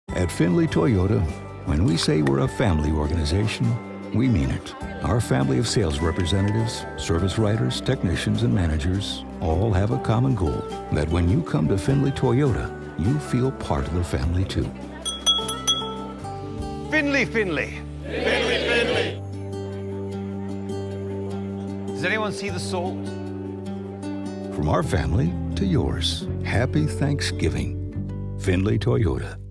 At Findlay Toyota, when we say we're a family organization, we mean it. Our family of sales representatives, service writers, technicians, and managers all have a common goal, that when you come to Findlay Toyota, you feel part of the family too. Findlay, Findlay. Findlay, Findlay. Does anyone see the salt? From our family to yours, happy Thanksgiving. Findlay Toyota.